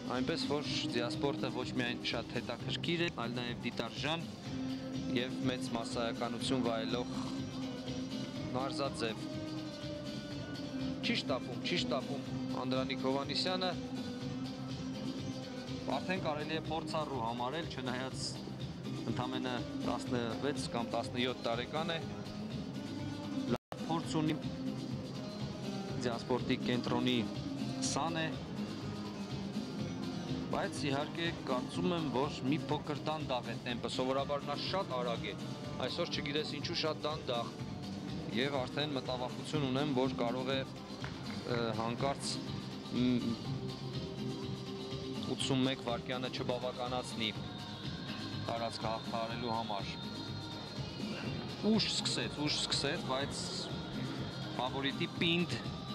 այնպես որ դիասպորտը ոչ միայն շատ հետաքրքիր է, այլ նաև դիտարժան եւ մեծ մասսայականություն վայելող մարզաձև։ Չի շտապում Անդրանիկ Հովհաննիսյանը, արդեն կարելի է փորձառու համարել, չնայած ընդամենը 16 կամ 17 տարեկան է, լավ փորձ ունի, դիասպորտի կենտրոնի սան է, բայց իհարկե կարծում եմ, որ մի փոքր դանդաղ է տեմպը, սովորաբար նա շատ արագ է, այսօր չգիտես ինչու շատ դանդաղ եւ արդեն մտավախություն ունեմ, որ կարող է հանկարծ 81 վայրկյանը չբավականացնի տարածքը հաղթահարելու համար։ Ուշ սկսեց, բայց ֆավորիտի պինդ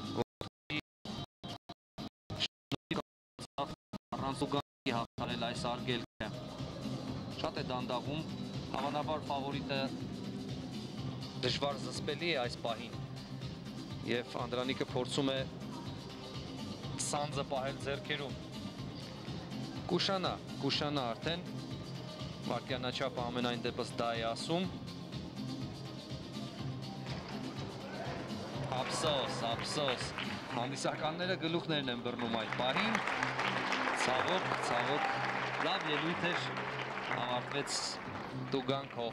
առանց ուղղակի հաղթահարել այս արգելքը։ Շատ է դանդաղում, հավանաբար ֆավորիտը դժվար զսպելի է այս պահին եւ Անդրանիկը փորձում է սանձը պահել ձեռքերում։ Կուշանա արդեն, վայրկյանաչափը ամենայն դեպս դա է ասում։ Ափսոս, հանդիսականները գլուխներն են բռնում այդ պահին, ցավոք, լավ ելույթ էր, ավարտվեց տուգանքով։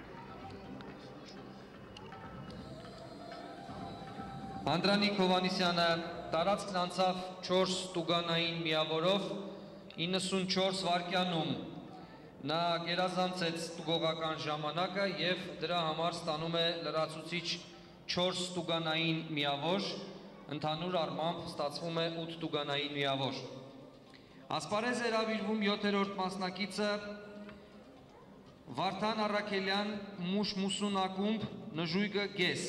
Անդրանիկ Հովհաննիսյանը տարածքն անցավ 4 տուգանային միավորով 94 վայրկյանում։ Նա գերազանցեց տուգողական ժամանակը եւ դրա համար ստանում է լրացուցիչ 4 տուգանային միավոր, ընդհանուր առմամբ ստացվում է 8 տուգանային միավոր։ Ասպարեզ է հրավիրվում 7-րդ մասնակիցը Վարդան Առաքելյան Մուշմուսուն ակումբ նժույգը Գես։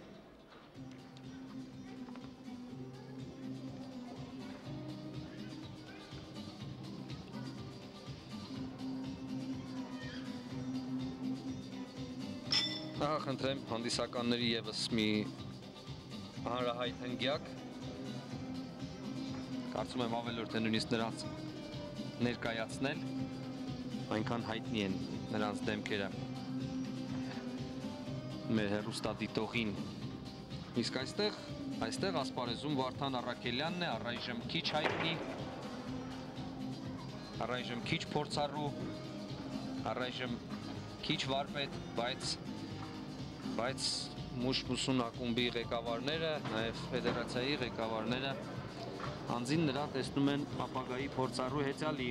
Խնդրեմ հանդիսականների եւս մի հանրահայտ հնգյակ, կարծում եմ ավելորդ է նույնիսկ նրանց ներկայացնել, այնքան հայտնի են նրանց դեմքերը մեր հեռուստադիտողին։ Իսկ այստեղ ասպարեզում Վարդան Առաքելյանն է, առայժմ քիչ հայտնի, առայժմ քիչ փորձառու, առայժմ քիչ վարպետ, բայց Մուշմուսուն ակումբի ղեկավարները, նաև ֆեդերացիայի ղեկավարները անձին նրա տեսնում են ապագայի փորձառու հեծյալի։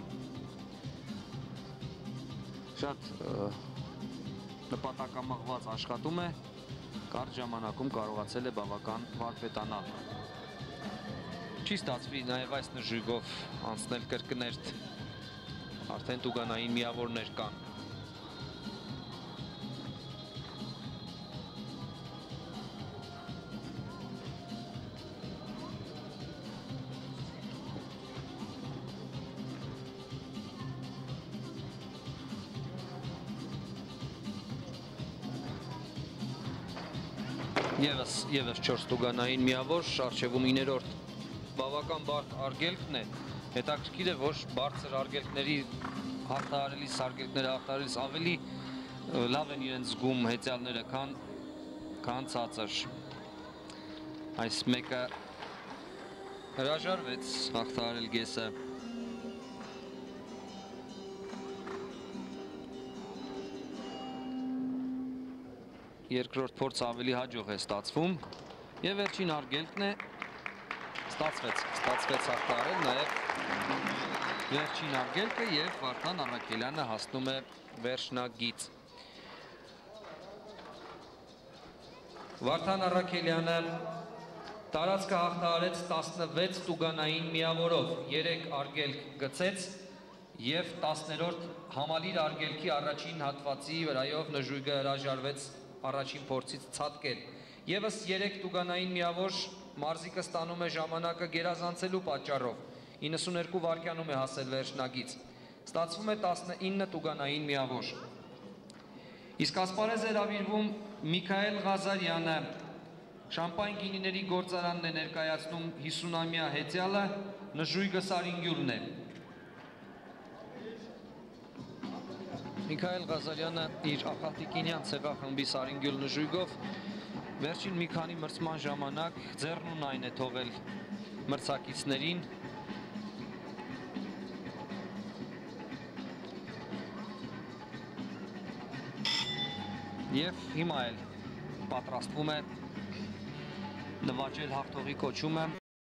Շատ նպատակամղված աշխատում է, կարճ ժամանակում կարողացել է բավական վարպետանալ։ Չի ստացվի նաև այս նժույգով անցնել կրկներթ, արդեն տուգանային միավորներ կան։ Եվս 4 տուգանային միավոր, առջևում 9-րդ բավական բարդ արգելքն է, հետաքրքիր է, որ բարձր արգելքների հաղթահարելիս ավելի լավ են իրենց զգում հեծյալները, քան ցածր։ Այս մեկը հրաժարվեց հաղթահարել Գեսը։ Երկրորդ փորձը ավելի հաջող է ստացվում եւ վերջին արգելքն է ստացվեց հաղթահարել նաեւ վերջին արգելքը եւ Վարդան Առաքելյանը հասնում է վերջնագիծ։ Վարդան Առաքելյանը տարածքը հաղթահարեց 16 տուգանային միավորով, 3 արգելք գծեց եւ 10-րդ համալիր արգելքի առաջին հատվածի վրայով նժույգը հրաժարվեց առաջին փորձից ցատկել։ Եվս 3 տուգանային միավոր մարզիկը ստանում է ժամանակը գերազանցելու պատճառով, 92 վայրկյանում է հասել վերջնագիծ։ Ստացվում է 19 տուգանային միավոր։ Իսկ ասպարեզ է հրավիրվում Միքայել Ղազարյանը, Շամպայն գինիների գործարանն է ներկայացնում 50-ամյա հեծյալը, նժույգը Սարինգյուլն է։ Միքայել Ղազարյանը իր Ախալտիկինյան ցեղախմբի Սարինգյուլ նժույգով վերջին մի քանի մրցման ժամանակ ձեռնուն այն է թողել մրցակիցներին եւ հիմա էլ պատրաստվում է նվաճել հաղթողի կոչումը